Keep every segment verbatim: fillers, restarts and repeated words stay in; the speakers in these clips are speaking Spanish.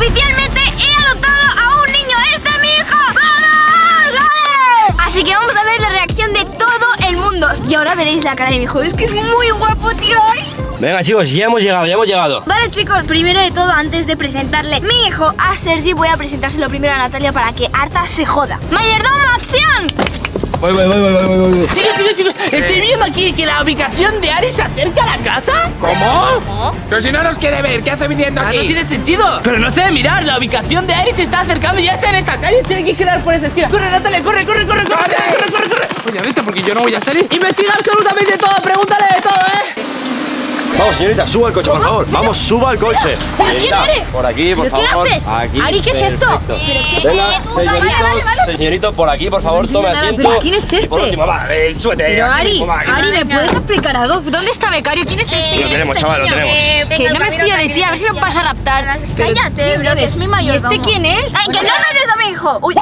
Oficialmente he adoptado a un niño. ¡Este es mi hijo! ¡Vamos! ¡Dale! Así que vamos a ver la reacción de todo el mundo. Y ahora veréis la cara de mi hijo. Es que es muy guapo, tío. Venga, chicos, ya hemos llegado, ya hemos llegado. Vale, chicos, primero de todo, antes de presentarle mi hijo a Sergi, voy a presentárselo primero a Natalia para que Arta se joda. ¡Mayordomo, acción! Voy, voy, voy, voy, voy, voy. Chicos, chicos, chicos, estoy viendo aquí que la ubicación de Ari se acerca a la casa. ¿Cómo? ¿Cómo? Pero si no nos quiere ver, ¿qué hace viniendo Ah, aquí? no tiene sentido. Pero no sé, mirad, la ubicación de Ari se está acercando y ya está en esta calle. Tiene que girar por esa esquina. Corre, Natalia, corre, corre, corre, corre, ¡Vale! corre, corre, corre. Oye, ahorita, porque yo no voy a salir. Investiga absolutamente todo, pregúntale de todo, ¿eh? Vamos, señorita, suba al coche, por favor. Vamos, suba al coche. ¿Pero quién Señorita, eres? por aquí, por ¿Pero qué favor. haces? Aquí. Ari, ¿qué es esto? Perfecto. ¿Pero qué Venga, es? señoritos, Vale, vale, vale. señorito, por aquí, por favor, tome entiendo nada, asiento. pero ¿quién es Y por este? último, vale, súbete. Pero aquí, Ari, toma aquí. Ari, ¿me puedes explicar algo? ¿Dónde está becario? ¿Quién es este? Lo tenemos, chaval, lo tenemos. Que no me fío de ti, a ver si no pasa a raptar. Cállate, bro, que es mi ¿Y mayordomo. este quién es? ¡Ay, que no eres a mi hijo! ¡Uy!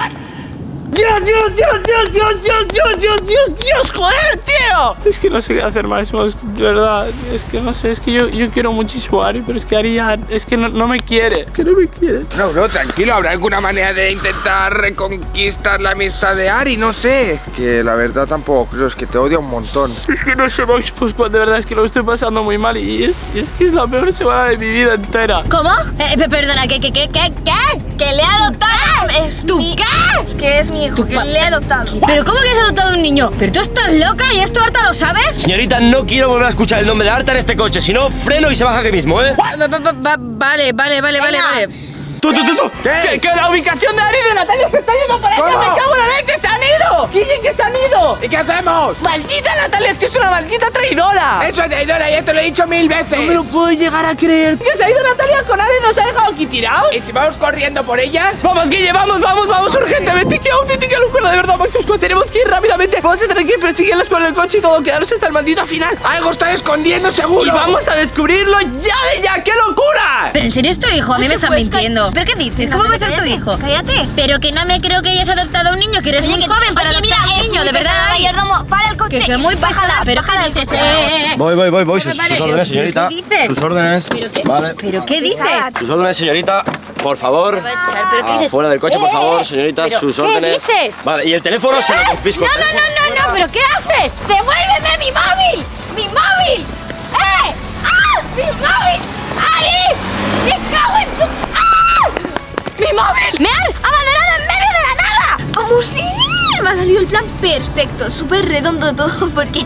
Dios, Dios, Dios, Dios, Dios, Dios, Dios, Dios, Dios, Dios, joder, tío. Es que no sé qué hacer más, de verdad. Es que no sé, es que yo, yo quiero muchísimo a Ari, pero es que Ari ya, es que no, no me quiere. Es que no me quiere. No, bro, tranquilo, ¿habrá alguna manera de intentar reconquistar la amistad de Ari? No sé. Que la verdad tampoco creo, es que te odia un montón. Es que no sé, Max, pues de verdad es que lo estoy pasando muy mal y es, y es que es la peor semana de mi vida entera. ¿Cómo? Eh, pe- perdona, ¿qué, qué, qué, qué, qué? ¡Que le he adoptado! Es ¿Tú mi... qué? Que es mi hijo, que pa- le he adoptado. ¿Pero cómo que has adoptado a un niño? ¿Pero tú estás loca y esto Arta lo sabe? Señorita, no quiero volver a escuchar el nombre de Arta en este coche. Si no, freno y se baja aquí mismo, ¿eh? Va- va- va- va- Vale, vale, vale, vale, Venga. vale. ¡Tú, tú, tú, tú! ¿Qué? Que, que la ubicación de Ari y de Natalia se está yendo para allá! ¿Cómo? ¡Me cago en la leche! ¡Se han ido! ¡Guille, que se han ido! ¿Y qué hacemos? ¡Maldita Natalia! ¡Es que es una maldita traidora! Eso es traidora, ya te lo he dicho mil veces. No me lo puedo llegar a creer. ¿Que se ha ido Natalia con Ari y nos ha dejado aquí tirados? ¿Y si vamos corriendo por ellas? Vamos, Guille, vamos, vamos, vamos, urgentemente. ¡Qué auténtica locura, de verdad, Maximus! Tenemos que ir rápidamente. Vamos a tener que perseguirlas con el coche y todo, quedarnos hasta el maldito final. Algo está escondiendo seguro. Y vamos a descubrirlo ya de ya. ¡Qué locura! ¿Pero en serio es tu hijo? A mí me están Pues, mintiendo. ¿Pero qué dices? ¿Cómo va a ser tu Cállate, hijo? Cállate. Pero que no me creo que hayas adoptado a un niño, que eres muy joven para Oye, adoptar mira, a un es niño, mi de verdad. persona, Ari. mayordomo, para el coche. Que que muy bájala, bájala, pero bájala ¿qué del dices? coche. Eh, eh, eh. Voy, voy, voy, voy. Sus, Vale, sus órdenes, ¿qué señorita. dices? Sus órdenes. ¿Pero qué? Vale. ¿Pero qué dices? Sus órdenes, señorita. Por favor. Va a echar, ¿pero qué dices? Afuera del coche, por favor, señorita. ¿Pero Sus qué órdenes. dices? Vale, y el teléfono se lo confisco. No, no, no, no, no, ¿pero qué haces? ¡Devuélveme mi móvil! ¡Mi móvil! ¡Eh! ¡Ah! ¡Mi móvil! ¡Ari! ¡Me cago en tu... ¡Ah! ¡Mi móvil! ¡Me han abandonado en medio de la nada! ¡Vamos, sí! Me ha salido el plan perfecto, súper redondo todo, porque...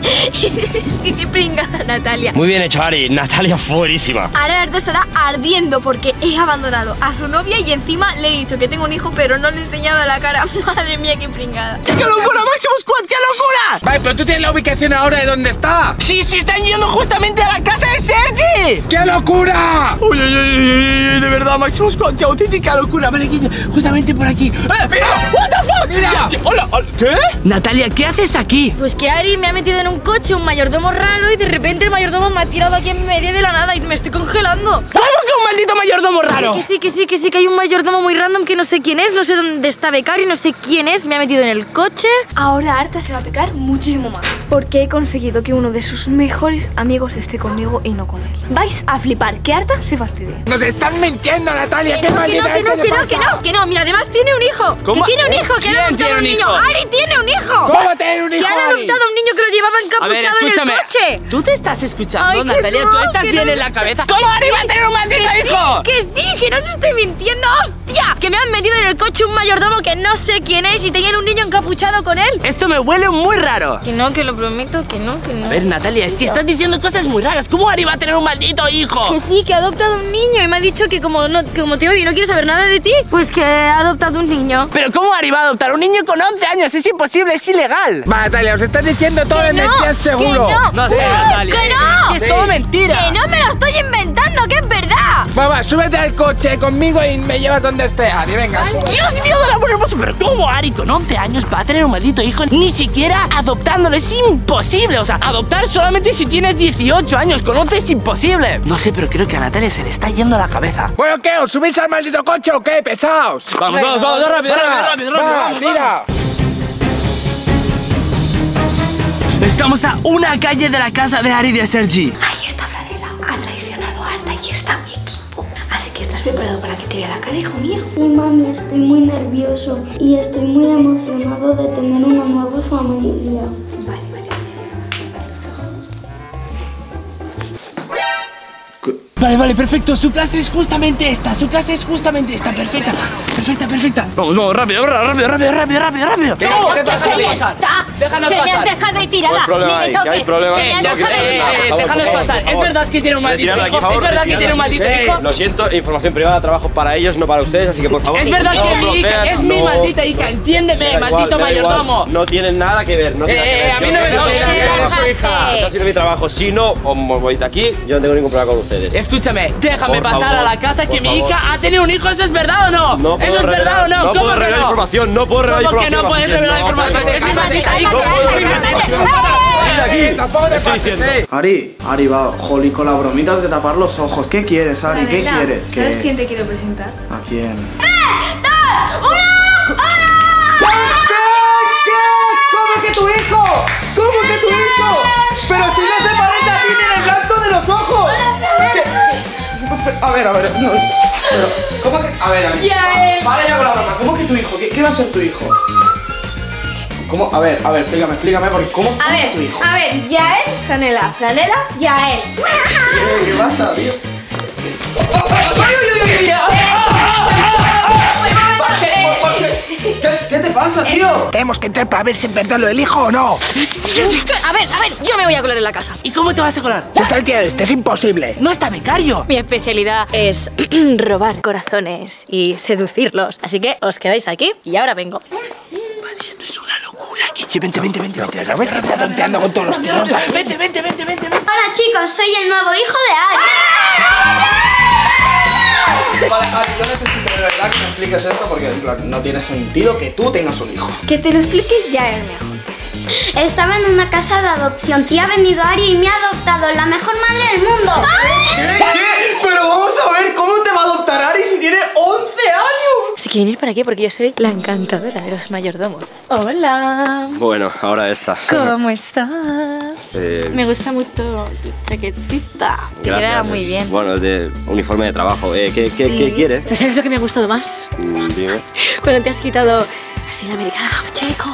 que qué pringada, Natalia. Muy bien hecho, Ari. Natalia fuerísima. Ahora Arta estará ardiendo porque he abandonado a su novia y encima le he dicho que tengo un hijo, pero no le he enseñado la cara. Madre mía, qué pringada. ¡Qué locura, Maximus Squad! ¡Qué locura! Vale, pero tú tienes la ubicación ahora de dónde está. ¡Sí, sí, están yendo justamente a la casa de Sergi! ¡Qué locura! Uy, uy, uy, uy, uy, de verdad, Maximus Squad, qué auténtica locura. Vale, Guille, justamente por aquí. ¡Eh, mira! ¡What the fuck! Mira. Ya, ya, hola, hola, ¿qué? Natalia, ¿qué haces aquí? Pues que Ari me ha metido en un coche, un mayordomo raro, y de repente el mayordomo me ha tirado aquí en medio de la nada y me estoy congelando. ¿Cómo que un maldito mayordomo raro? Que sí, que sí, que sí, que hay un mayordomo muy random que no sé quién es, no sé dónde está becario, no sé quién es, me ha metido en el coche. Ahora Arta se va a pecar muchísimo más, porque he conseguido que uno de sus mejores amigos esté conmigo y no con él. Vais a flipar, que Arta se fastidie. Nos están mintiendo, Natalia. Que ¿Qué no, que no, maldita que no, gente que te no, que pasa? no, que no, mira, además tiene un hijo. ¿Cómo? Que tiene un hijo, que ¿Quién han adoptado tiene un un niño. hijo? Ari tiene un hijo. ¿Cómo tener un hijo, Que han Ari? adoptado a un niño que lo llevaba A ver, encapuchado en el escúchame. coche. ¿Tú te estás escuchando, Ay, que Natalia? no, ¿Tú estás que bien no. en la cabeza? ¿Cómo Ari va a tener un maldito Que hijo? sí, que sí, que no se estoy mintiendo, hostia. Que me han metido en el coche un mayordomo que no sé quién es y tenían un niño encapuchado con él. Esto me huele muy raro. Que no, que lo prometo, que no, que no. A ver, Natalia, es que estás diciendo cosas muy raras. ¿Cómo Ari va a tener un maldito hijo? Que sí, que ha adoptado un niño y me ha dicho que como, no, que como te odio y no quiero saber nada de ti, pues que ha adoptado un niño. Pero ¿cómo Ari va a adoptar un niño con once años? Es imposible, es ilegal. Va, Natalia, os estás diciendo todo de Que no, mentiras seguro. que no. No sé, ¡Uh! Natalia. ¡Que no! Es Sí. todo mentira. Que no me lo estoy inventando, que es verdad. Va, va, súbete al coche conmigo y me llevas donde esté, Ari, venga. Dios mío del amor hermoso, pero ¿cómo Ari con once años va a tener un maldito hijo? Ni siquiera adoptándolo, es imposible. O sea, adoptar solamente si tienes dieciocho años, con once es imposible. No sé, pero creo que a Natalia se le está yendo la cabeza. Bueno, ¿qué? ¿Os subís al maldito coche o qué? ¡Pesaos! Vamos, vamos, vamos, rápido, Va, rápido, rápido, va, rápido, vamos, tira. Estamos a una calle de la casa de Ari y de Sergi. Ahí está Franela, ha traicionado a Arta y está mi equipo. Así que esta es preparado para que te vea la cara, hijo mío? Sí, mami, estoy muy nervioso y estoy muy emocionado de tener una nueva familia. Vale, vale. Vale, vale, perfecto. Su clase es justamente esta. Su clase es justamente esta. Perfecta, perfecta, perfecta. Vamos, vamos, rápido, rápido, rápido, rápido, rápido, rápido. ¿Qué? No, ¿Qué que pasa? se ¿Qué le pasa? está. Déjanos Que me pasar. has dejado ahí ¿Qué tirada. problema Ni hay? me ¿Qué hay toques. problema? Que me has Eh, No, que dejado sí, ahí no, eh, por favor, déjanos por favor, pasar. por Es favor. verdad que tiene un maldito Retirad de hijo. aquí, por Es favor, verdad que retirad tiene un de maldito aquí. hijo. Lo siento, información privada, trabajo para ellos, no para ustedes, así que por favor. Es verdad no que mi hija proceder, es mi no- maldita hija. Me Entiéndeme, da igual, maldito me da igual. mayordomo. No tienen nada que ver, no tienen Eh, nada a que mí ver. no me Yo toques, estoy que haciendo- su hija. Estoy haciendo mi trabajo, si no, os voy de aquí, yo no tengo ningún problema con ustedes. Escúchame, déjame Por pasar favor, a la casa que por mi favor. hija ha tenido un hijo. ¿Eso es verdad o no? No puedo ¿Eso es verdad o revelar- no? no ¿Cómo puedo que revelar no? información, no puedo revelar ¿Cómo que información. no puedes revelar No, información? no, Es mi no, maldita no, hija. no puedo revelar información. Eh, tampoco te pases, eh. Ari, Ari, va, jolí, con las bromitas de tapar los ojos. ¿Qué quieres, Ari? ¿Qué quieres? ¿Sabes ¿Qué? quién te quiero presentar? ¿A quién? ¿Cómo que tu hijo? ¿Cómo que tu hijo? Pero si no se parece a ti ni el blanco de los ojos. ¿Qué? A ver, a ver, no, pero, ¿cómo que? A ver, Ari, Ya, él. vale ya con la broma. ¿Cómo que tu hijo? ¿Qué, qué va a ser tu hijo? ¿Cómo? A ver, a ver, explícame, explícame, porque ¿cómo, A cómo ver, es tu hijo? a ver, ya él, Franela, Franela, ya él. ¿Qué, qué pasa, tío? ¿Qué, ¿Qué te pasa, tío? Tenemos que entrar para ver si es verdad lo del hijo o no. A ver, a ver, yo me voy a colar en la casa. ¿Y cómo te vas a colar? Si está el tío este, es imposible. No está becario. Mi especialidad es robar corazones y seducirlos. Así que os quedáis aquí y ahora vengo. Esto es una locura. Kiki, vente, vente, vente, vente. Pero ves que está tonteando con todos los tíos. Vente, vente, vente, vente. Hola chicos, soy el nuevo hijo de Ari. Vale, Ari, yo necesito de verdad que me expliques esto porque en plan, no tiene sentido que tú tengas un hijo. Que te lo expliques ya él mejor. Estaba en una casa de adopción y ha venido Ari y me ha adoptado, la mejor madre del mundo. ¿Qué? Pero vamos a ver cómo te va a adoptar Ari si tiene once años. Así que venir para aquí porque yo soy la encantadora de los mayordomos. Hola. Bueno, ahora esta. ¿Cómo estás? Eh, Me gusta mucho tu chaquetita. Te Gracias. queda muy bien. Bueno, es de uniforme de trabajo. Eh, ¿qué, qué, Sí. ¿Qué quieres? ¿Pero sabes lo que me ha gustado más? Mm, dime. Cuando te has quitado así la americana, chicos.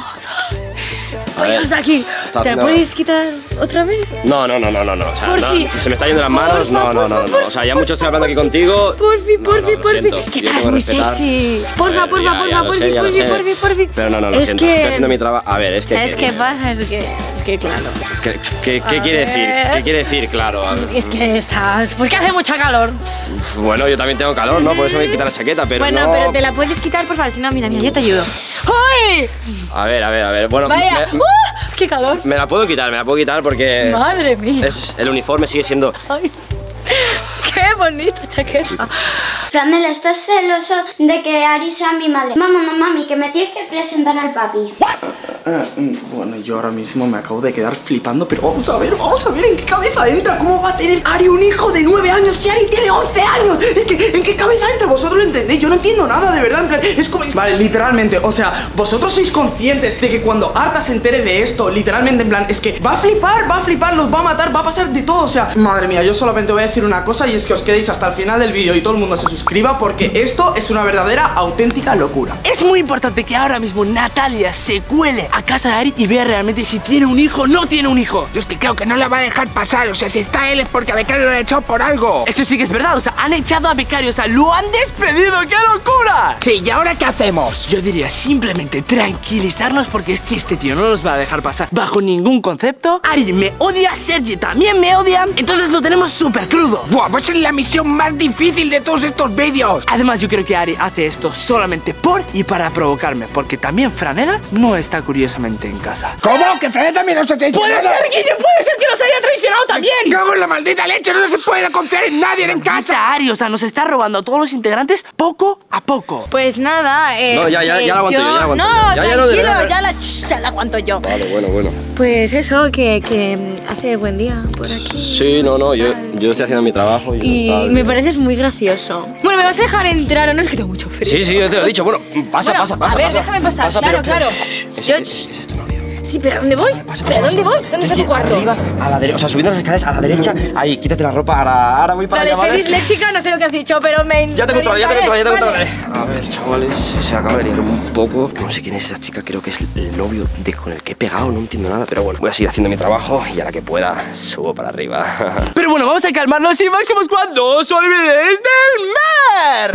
A ver, Pues de aquí. está ¿Te la haciendo- puedes quitar otra vez? No, no, no, no, no, no. O sea, Por no, fin. se me está yendo las manos. Porfa, No, no, no, porfa, no, no. O sea, ya mucho estoy hablando aquí contigo. Porfi, No, porfi, no, lo porfi. siento. Que Yo estás tengo muy respetar. sexy. A Porfa, ver, porfa, ya, ya porfa, lo porfi, sé, ya lo porfi, sé. porfi, porfi. Pero no, no, lo Es siento. que- Estoy haciendo mi trabajo. A ver, es que. ¿Sabes que- qué pasa? Es que, es que claro. ¿Qué, qué, qué A quiere decir? ver. ¿Qué quiere decir? Claro. a ver. Es que estás. Porque hace mucha calor. Bueno, yo también tengo calor, ¿no? Por eso me quita la chaqueta, pero bueno, no. pero te la puedes quitar, por favor. Si no, mira, mira, yo te ayudo. ¡Ay! A ver, a ver, a ver. Bueno, Vaya. me, ¡Uh! ¡Qué calor! me la puedo quitar, me la puedo quitar porque. Madre mía. es- el uniforme sigue siendo. Ay. ¡Qué bonita chaqueta! Franela, ¿estás celoso de que Ari sea mi madre? Vámonos, mami, que me tienes que presentar al papi. Eh, mm, bueno, yo ahora mismo me acabo de quedar flipando, pero vamos a ver, vamos a ver en qué cabeza entra. ¿Cómo va a tener Ari un hijo de nueve años si Ari tiene once años? ¿En qué, en qué cabeza entra? ¿Vosotros lo entendéis? Yo no entiendo nada, de verdad. En plan, es como... Vale, literalmente, o sea, vosotros sois conscientes de que cuando Arta se entere de esto, literalmente, en plan, es que va a flipar, va a flipar, los va a matar, va a pasar de todo. O sea, madre mía, yo solamente voy a decir una cosa y es que os quedéis hasta el final del vídeo y todo el mundo se suscriba porque esto es una verdadera, auténtica locura. Es muy importante que ahora mismo Natalia se cuele a casa de Ari y vea realmente si tiene un hijo o no tiene un hijo. Yo es que creo que no la va a dejar pasar. O sea, si está él es porque a Becario lo ha echado por algo. Eso sí que es verdad, o sea, han echado a Becario, o sea, lo han despedido, ¡qué locura! Sí, ¿y ahora qué hacemos? Yo diría simplemente tranquilizarnos porque es que este tío no nos va a dejar pasar bajo ningún concepto. Ari me odia, Sergi también me odia, entonces lo tenemos súper crudo. Buah, pues es la misión más difícil de todos estos vídeos. Además yo creo que Ari hace esto solamente por y para provocarme, porque también Franela no está curiosamente en casa. ¿Cómo? ¿Que Fred también nos ha traicionado? ¡Puede ser, Guille! ¡Puede ser que nos haya traicionado también! ¡Cago en la maldita leche! ¡No se puede confiar en nadie en casa! Maldita Ari, o sea, nos está robando a todos los integrantes poco a poco. Pues nada, eh. No, ya, ya, que ya la aguanto yo, ya la aguanto No, yo. Ya, ya, no, de tranquilo, verdad. ya la, ya la aguanto yo. Vale, bueno, bueno. Pues eso, que, que mm, hace buen día por aquí. Sí, no, no, yo, yo estoy haciendo mi trabajo y. Y tal, me bien. pareces muy gracioso. Bueno, ¿me vas a dejar entrar o no? Es que tengo mucho frío. Sí, sí, yo te lo he dicho. Bueno, pasa, Bueno, pasa, pasa. a ver, pasa. déjame pasar. Pasa, claro, pero- claro. Shh, Yo- ese- ese es tu novio. sí, pero ¿a dónde voy? Pasa, ¿Pero pasa, a dónde pasa. voy? ¿Dónde está tu Aquí, cuarto? Arriba, a la derecha, o sea, subiendo las escaleras a la derecha. Ahí, quítate la ropa, ahora, ahora voy para Vale, allá, soy ¿vale? disléxica, no sé lo que has dicho, pero me... Ya te controlo, ya te controlo, ya te controlo. Vale. A ver, chavales, se acaba de liar un poco. No sé quién es esa chica, creo que es el novio de con el que he pegado, no entiendo nada. Pero bueno, voy a seguir haciendo mi trabajo y a la que pueda subo para arriba. Pero bueno, vamos a calmarnos y Máximo Squad, no os olvidéis del mar.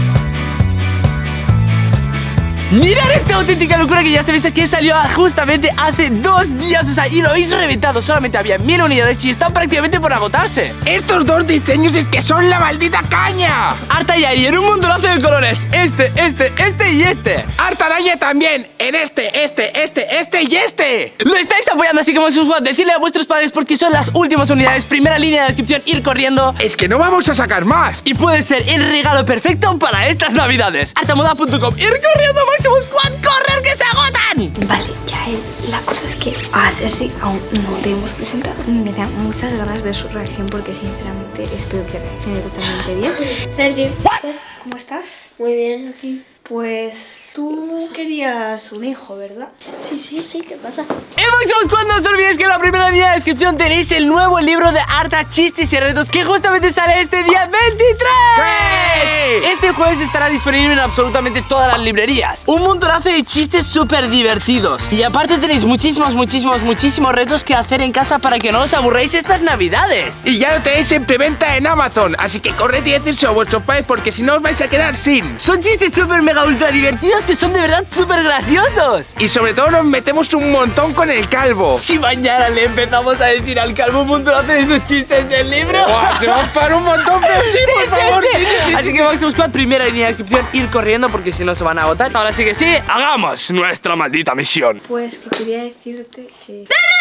Mirad esta auténtica locura que ya sabéis que salió justamente hace dos días, o sea, y lo habéis reventado. Solamente había mil unidades y están prácticamente por agotarse. Estos dos diseños es que son la maldita caña. Arta y Ari en un montonazo de colores. Este, este, este y este. Arta Araña también, en este, este, este, este y este. Lo estáis apoyando, así que Máximo Squad, decidle a vuestros padres porque son las últimas unidades. Primera línea de descripción, ir corriendo. Es que no vamos a sacar más. Y puede ser el regalo perfecto para estas navidades. Artamoda punto com, ir corriendo, Máximo Squad, correr que se agotan. Vale, ya él, la cosa es que a Sergi aún no te hemos presentado. Me da muchas ganas de ver su reacción porque sinceramente espero que reaccione totalmente bien. Sergi, ¿cómo estás? Muy bien, aquí. Pues tú querías un hijo, ¿verdad? Sí, sí, sí, ¿qué pasa? Y Máximo Squad, no os olvidéis que en la primera línea de descripción tenéis el nuevo libro de Arta, chistes y retos que justamente sale este día veintitrés. ¡Sí! Este jueves estará disponible en absolutamente todas las librerías. Un montonazo de chistes súper divertidos. Y aparte tenéis muchísimos, muchísimos, muchísimos retos que hacer en casa para que no os aburráis estas navidades. Y ya lo tenéis en preventa en Amazon, así que corred y decírselo a vuestros padres porque si no os vais a quedar sin. Son chistes súper mega ultra divertidos que son de verdad súper graciosos. Y sobre todo nos metemos un montón con el calvo. Si mañana le empezamos a decir al calvo un montonazo de esos chistes del libro, ¡Buah! Se va a enfadar un montón, pero sí, Sí, por sí, favor. sí. Sí, sí, sí, Así sí, que Máximo Squad, primera línea de descripción, ir corriendo porque si no se van a agotar. Ahora sí que sí, hagamos nuestra maldita misión. Pues que quería decirte que...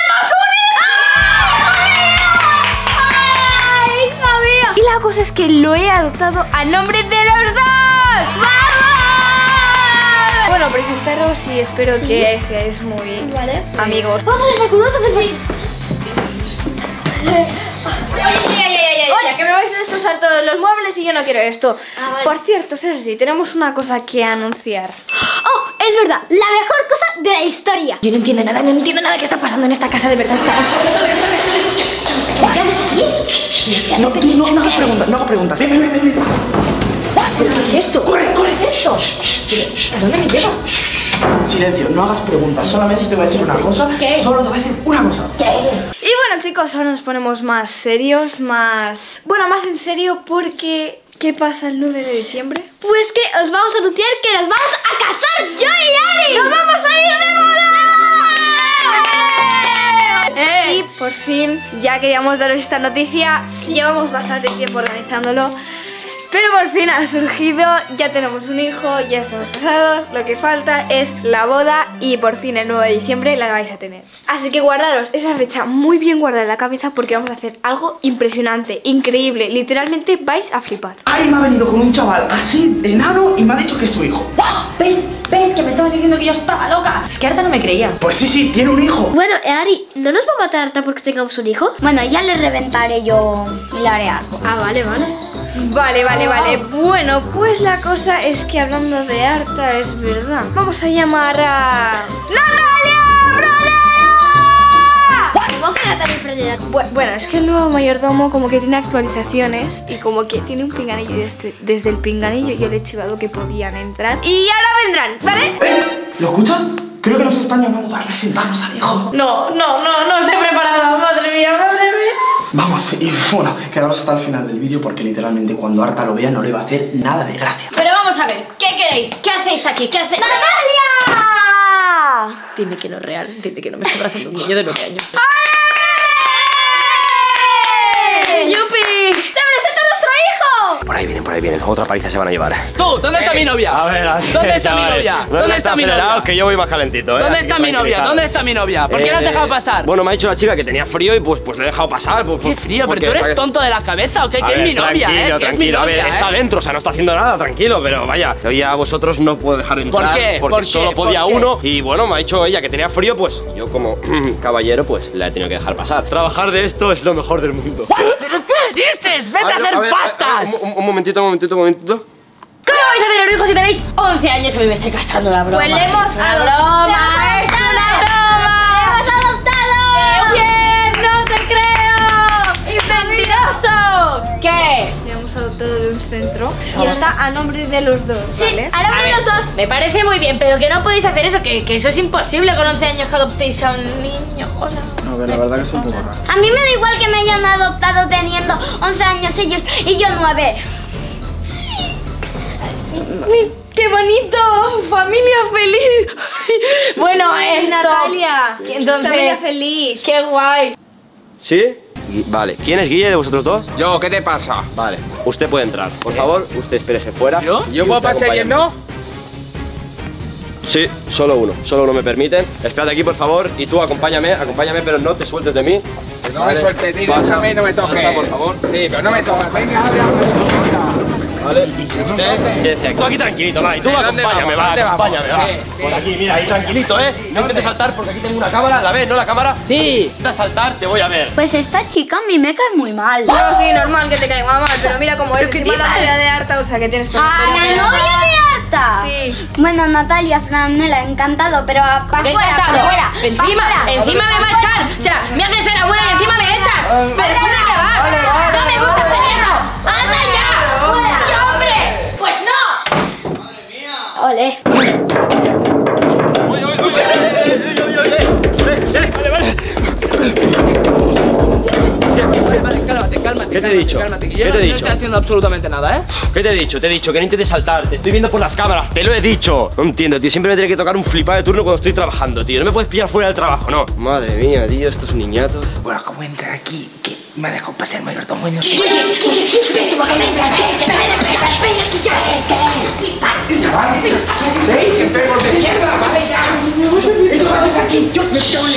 ¡Ay, hija mía! Y la cosa es que lo he adoptado a nombre de los dos. ¡Vamos! Bueno, presentaros y espero ¿Sí? que seáis muy Vale. amigos. Vamos a dejar con uno que sí. Oye, ya, ya, ya, ya, ya, que me vais a destrozar todos los muebles y yo no quiero esto. Ah, vale. Por cierto, Sergi, tenemos una cosa que anunciar. Oh, es verdad, la mejor cosa de la historia. Yo no entiendo nada, no entiendo nada que está pasando en esta casa de verdad. ¿Qué haces aquí? No, tú no, no hagas preguntas, no hagas preguntas. Ven, ven, ven, ven. ¿Qué es esto? ¡Corre, corre! ¿Qué es eso? ¿A dónde me llevas? Silencio, no hagas preguntas. Solamente te voy a decir una cosa. ¿Qué? Solo te voy a decir una cosa. ¿Qué? Y bueno, chicos, ahora nos ponemos más serios, más... Bueno, más en serio porque... ¿Qué pasa el nueve de diciembre? Pues que os vamos a anunciar que nos vamos a casar yo y Ari. ¡Nos vamos a ir de boda! ¡Eh! Y por fin ya queríamos daros esta noticia. Llevamos bastante tiempo organizándolo, pero por fin ha surgido. Ya tenemos un hijo, ya estamos casados. Lo que falta es la boda y por fin el nueve de diciembre la vais a tener. Así que guardaros esa fecha muy bien guardada en la cabeza porque vamos a hacer algo impresionante, increíble. Literalmente vais a flipar. Ari me ha venido con un chaval así, enano, y me ha dicho que es su hijo. ¿Ves? ¿Ves? Que me estabas diciendo que yo estaba loca. Es que Arta no me creía. Pues sí, sí, tiene un hijo. Bueno, eh, Ari, ¿no nos va a matar Arta porque tengamos un hijo? Bueno, ya le reventaré yo y le haré algo. Ah, vale, vale. Vale, vale, vale. Bueno, pues la cosa es que hablando de Arta, es verdad. Vamos a llamar a... ¡Natalia! ¿Cómo que Natalia Fredera? Bu- Bueno, es que el nuevo mayordomo como que tiene actualizaciones y como que tiene un pinganillo y desde, desde el pinganillo yo le he chivado que podían entrar. Y ahora vendrán, ¿vale? ¿Eh? ¿Lo escuchas? Creo que nos están llamando para presentarnos al hijo. No, no, no, no estoy preparada. Madre mía, madre mía. Vamos, y bueno, quedaros hasta el final del vídeo porque literalmente cuando Arta lo vea no le va a hacer nada de gracia. Pero vamos a ver, ¿qué queréis? ¿Qué hacéis aquí? ¿Qué hacéis? ¡Natalia! Dime que no es real, dime que no me está abrazando un niño de nueve años. ¡Yupi! ¡Te presento a nuestro hijo! Por ahí vienen, por ahí vienen. Otra paliza se van a llevar. Tú, ¿dónde está mi novia? A ver, a ver. ¿Dónde está mi chavales, novia? no ¿Dónde está mi acelerados, novia? que yo voy más calentito, ¿eh? ¿Dónde Así está que mi novia? tranquilizad. ¿Dónde está mi novia? ¿Por qué no has Eh, dejado pasar? Bueno, me ha dicho la chica que tenía frío y pues, pues le he dejado pasar. Pues, Qué pues, frío, pero porque- tú eres para que- tonto de la cabeza, ¿o qué? A Que es ver, mi novia, tranquilo, ¿eh? Que es mi tranquilo. novia, A ver, está ¿eh? dentro, o sea, no está haciendo nada, tranquilo, pero vaya, hoy a vosotros no puedo dejar entrar. qué? Porque ¿Por qué? solo podía ¿Por qué? uno. Y bueno, me ha dicho ella que tenía frío, pues yo como caballero, pues la he tenido que dejar pasar. Trabajar de esto es lo mejor del mundo. ¿Pero qué dices? ¡Vete a, ver, hacer ver, pastas! un, un- un momentito, un momentito, un momentito. ¿Cómo vais a tener un hijo si tenéis once años? A mí me estáis gastando la broma. Pues le hemos Es una adoptado. broma, es una broma. ¡Le hemos todo el centro y está a nombre de los dos, ¿vale? A nombre de los dos. Me parece muy bien, pero que no podéis hacer eso, que, que eso es imposible con once años que adoptéis a un niño. Hola. A ver, la verdad que es un poco raro. A mí me da igual que me hayan adoptado teniendo once años ellos y yo nueve. ¡Qué bonito! ¡Familia feliz! Bueno, esto... Natalia, Entonces... familia feliz. ¡Qué guay! ¿Sí? Gui- Vale. ¿Quién es Guille de vosotros dos? Yo, ¿qué te pasa? Vale. Usted puede entrar. Por favor, usted espérese fuera. ¿Yo? Y ¿Yo puedo usted pasar y él acompáñame. no? Sí, solo uno. Solo uno me permiten. Espérate aquí, por favor. Y tú acompáñame, acompáñame, pero no te sueltes de mí. No me sueltes, tío, déjame y no me toques. Pasa, por favor. Sí, pero no me toques. Venga, abre la puerta. Vale. Usted, quédese aquí. Tú aquí tranquilito, va. Y tú ¿De dónde acompáñame, vamos? va. ¿Dónde vamos? Acompáñame, va. Sí, sí. Por aquí, mira, ahí tranquilito, ¿eh? No intentes saltar porque aquí tengo una cámara. ¿La ves, no, la cámara? Sí. Si a saltar, te voy a ver. Pues esta chica a mí me cae muy mal. No, sí, normal que te caiga mal, pero mira cómo eres. Encima la novia de Arta, o sea que tienes todo. ¡Ah, la novia de Arta! Sí. Bueno, Natalia, Franela, encantado, pero para ¿Qué fuera, encantado? pa' fuera, pa' Encima, fuera. encima me va a echar. O sea, me haces ser abuela y encima me echas. ¿Pero tú de qué vas? ¡No me gusta este nieto! ¡Anda ya! ¡Sí, hombre! ¡Pues no! Ole. ¡Oye, oye, oye! ¡Eh, oye, oye! ¡Eh, eh! Vale, vale. Vale, cálmate, cálmate. ¿Qué te he cálmate, dicho? Cálmate, que ¿Qué yo te no, he no dicho? estoy haciendo absolutamente nada, ¿eh? ¿Qué te he dicho? Te he dicho que no intentes saltar. Te estoy viendo por las cámaras. Te lo he dicho. No entiendo, tío. Siempre me tiene que tocar un flipado de turno cuando estoy trabajando, tío. No me puedes pillar fuera del trabajo, no. Madre mía, tío. Esto es un niñato. Bueno, ¿cómo entra aquí? Que me ha dejado pasar el mayordomo y no ¿Veis? ¡Enfermos de mierda! ¡Vale ya! ¿Qué tú haces aquí? Yo me tengo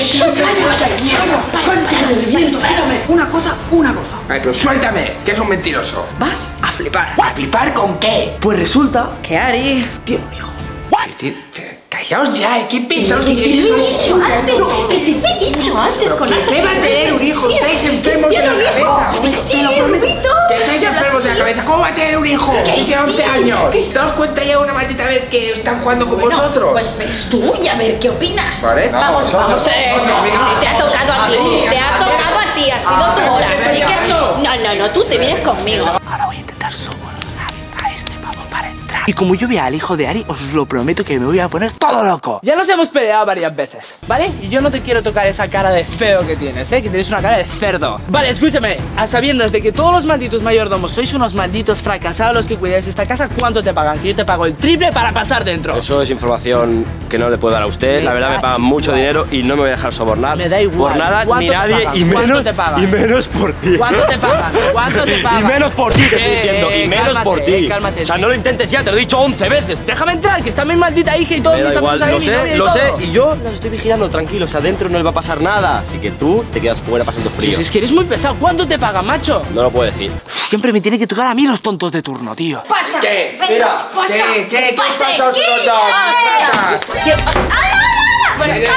Una cosa, una cosa. Ay, pero suéltame, que es un mentiroso. Vas a flipar. ¿A flipar con qué? Pues resulta ¿Qué Ari? tiene un hijo. ¿Qué te- Callaos ya, ¿eh? ¿Qué pensáis que ¿Qué te he dicho antes? ¿Qué te he dicho antes con Arta? ¿Qué va a tener un hijo? Estáis enfermos de la cabeza. ¡Ese sí, Rubito! Que estáis enfermos de la cabeza. ¿Cómo va a tener un hijo? Tiene once años. ¿Daos cuenta ya una maldita vez que están jugando con Bueno, vosotros? pues ves tú y a ver qué opinas. Vale. Vamos, Vamos, vamos. vamos. eh, Vamos, sí, sí, venga. sí, te ha tocado a ti. Vale. Te ha tocado a ti. Ha sido Ah, tu hora. venga, Así que venga. no, no, no. Tú te vienes conmigo. Ahora voy a intentar sobornar a este pavo para entrar. Y como yo vea al hijo de Ari, os lo prometo que me voy a poner todo loco. Ya nos hemos peleado varias veces, ¿vale? Y yo no te quiero tocar esa cara de feo que tienes, ¿eh? Que tienes una cara de cerdo. Vale, escúchame, a sabiendas de que todos los malditos mayordomos sois unos malditos fracasados los que cuidáis esta casa, ¿cuánto te pagan? Que yo te pago el triple para pasar dentro. Eso es información que no le puedo dar a usted. Me La verdad da me pagan mucho igual. dinero y no me voy a dejar sobornar. Me da igual. Por nada ¿Cuánto ni te nadie pagan? y ¿Cuánto menos te pagan? y menos por ti. ¿Cuánto te pagan? ¿Cuánto te pagan? Y menos por ti, te estoy Eh, diciendo. Y eh, menos cálmate, por ti. eh, cálmate. O sea, no lo intentes ya, te lo he dicho once veces. Déjame entrar, que está mi maldita hija y todo. Me da mis igual, amigos lo ahí, mi novia sé, y lo todo. sé. Y yo los estoy vigilando tranquilos. Adentro no les va a pasar nada. Así que tú te quedas fuera pasando frío. Pues es que eres muy pesado. ¿Cuánto te pagan, macho? No lo puedo decir. Siempre me tiene que tocar a mí los tontos de turno, tío. Pasa. ¿Qué? Venga, Mira, pasa. ¿qué? ¿Qué? ¿Qué Pase. pasa, os ¿Qué? los dos? Ah, Venga. ¿Qué? ¡Ah, no, no, no! Bueno, Venga.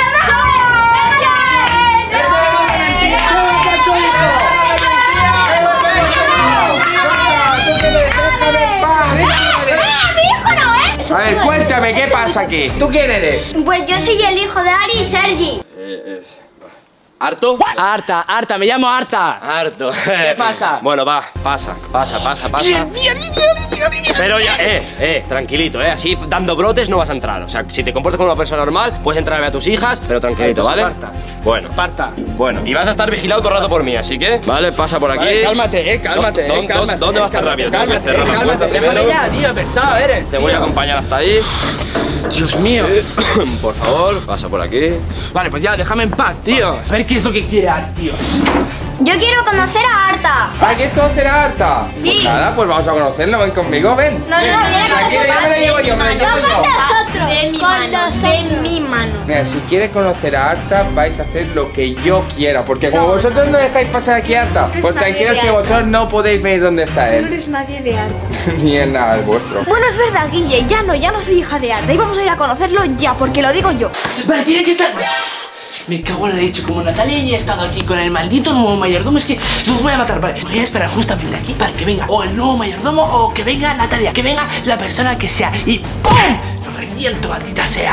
A ver, cuéntame, ¿qué pasa aquí? ¿Tú quién eres? Pues yo soy el hijo de Ari y Sergi. ¿Harto? Arta, Arta, me llamo Arta. Harto. ¿Qué pasa? Bueno, va, pasa, pasa, pasa, pasa. Pero ya, eh, eh, tranquilito, eh. Así dando brotes no vas a entrar. O sea, si te comportas como una persona normal, puedes entrar a ver a tus hijas, pero tranquilito, Pues ¿vale? aparta. Bueno, Parta. bueno, y vas a estar vigilado todo el rato por mí, así que. Vale, pasa por aquí. Vale, cálmate, eh, cálmate, ¿Dó- eh, cálmate. ¿Dónde eh, va a estar cálmate, rápido? Tengo que Cálmate, cerrar la cálmate, puerta déjame primero. ya, tío, pesado eres. Te voy a tío. acompañar hasta ahí. Dios mío. Por favor, pasa por aquí. Vale, pues ya, déjame en paz, tío. A ver qué es lo que quiere Art, tío. Yo quiero conocer a Arta. ¿Ah, quieres conocer a Arta? Sí. Pues nada, pues vamos a conocerlo, ven conmigo, ven. No, no, Ven. no, viene con Tranquilo, ya me lo llevo yo, me lo llevo No yo. con nosotros. De mi con mano, de nosotros. mi mano. Mira, si quieres conocer a Arta, vais a hacer lo que yo quiera. Porque como vosotros no dejáis pasar aquí a Arta, eres pues nadie tranquilos de que Arta. vosotros no podéis ver dónde está Tú no él. eres nadie de Arta. Ni es nada el vuestro. Bueno, es verdad, Guille, ya no, ya no soy hija de Arta. Y vamos a ir a conocerlo ya, porque lo digo yo. Vale, tiene que estar. Me cago en la leche, como Natalia ya ha estado aquí con el maldito nuevo mayordomo, es que los voy a matar, vale. Voy a esperar justamente aquí para que venga o el nuevo mayordomo o que venga Natalia, que venga la persona que sea y ¡pum! Lo reviento, maldita sea.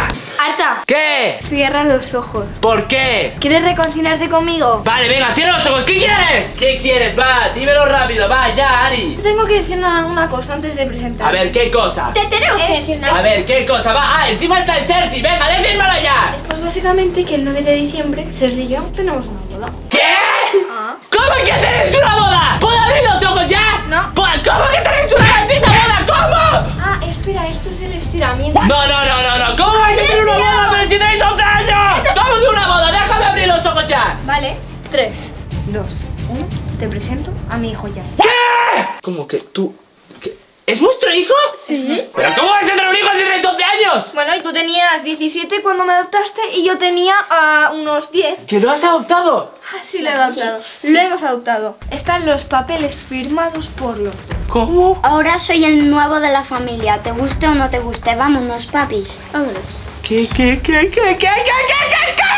Arta, ¿Qué? cierra los ojos. ¿Por qué? ¿Quieres reconciliarte conmigo? Vale, venga, cierra los ojos. ¿Qué quieres? ¿Qué quieres? Va, dímelo rápido. Va, ya, Ari. Tengo que decir una, una cosa antes de presentar. A ver, ¿qué cosa? Te tenemos que decir nada. A ver, ¿qué cosa? Va, ah, encima está el Cersei. Venga, decídmelo ya. Pues básicamente que el nueve de diciembre, Sergi y yo tenemos una boda. ¿Qué? Ah. ¿Cómo que tenéis una boda? ¿Puedo abrir los ojos ya? No. Pues, ¿cómo que tenéis una maldita boda? ¿Cómo? Ah, espera, esto es el estiramiento. No, no, no, no, no. ¿Cómo vais a tener una boda pero si tenéis once años? ¿Cómo que una boda? Déjame abrir los ojos ya. Vale, tres, dos, uno. Te presento a mi hijo ya. ¿Qué? ¿Cómo que tú? ¿Qué? ¿Es vuestro hijo? Sí. ¿Pero cómo vais a tener un hijo si tenéis once años? Bueno, y tú tenías diecisiete cuando me adoptaste y yo tenía uh, unos diez. ¿Que lo has adoptado? Ah, sí, lo he adoptado. Lo hemos adoptado. Están los papeles firmados por los dos. ¿Cómo? Ahora soy el nuevo de la familia. ¿Te guste o no te guste? Vámonos, papis. Vámonos. ¿Qué, qué, qué, qué, qué, qué, qué, qué, qué?